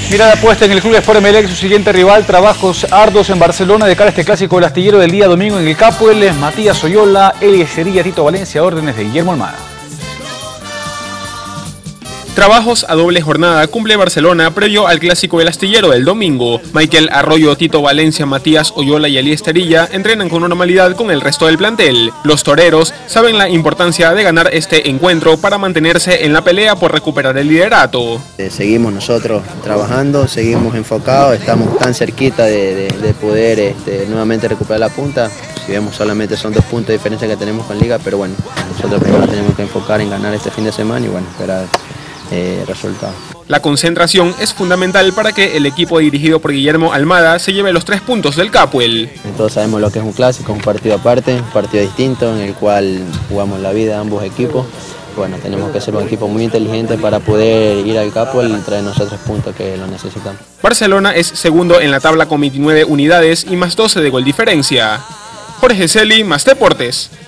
Mirada puesta en el Club Sport Emelec, su siguiente rival, trabajos arduos en Barcelona de cara a este clásico del astillero del día domingo en el Capuel. Matías Oyola, Eliezería, Tito Valencia, órdenes de Guillermo Almada. Trabajos a doble jornada cumple Barcelona previo al clásico del astillero del domingo. Michael Arroyo, Tito Valencia, Matías Oyola y Eliezería entrenan con normalidad con el resto del plantel. Los toreros saben la importancia de ganar este encuentro para mantenerse en la pelea por recuperar el liderato. Seguimos nosotros trabajando, seguimos enfocados, estamos tan cerquita de poder nuevamente recuperar la punta. Si vemos, solamente son 2 puntos de diferencia que tenemos con Liga, pero bueno, nosotros primero tenemos que enfocar en ganar este fin de semana y bueno, esperar resultado. La concentración es fundamental para que el equipo dirigido por Guillermo Almada se lleve los 3 puntos del Capuel. Todos sabemos lo que es un clásico, un partido aparte, un partido distinto en el cual jugamos la vida ambos equipos. Bueno, tenemos que ser un equipo muy inteligente para poder ir al Capuel y traer nosotros 3 puntos que lo necesitamos. Barcelona es segundo en la tabla con 29 unidades y más 12 de gol diferencia. Jorge Celi, Más Deportes.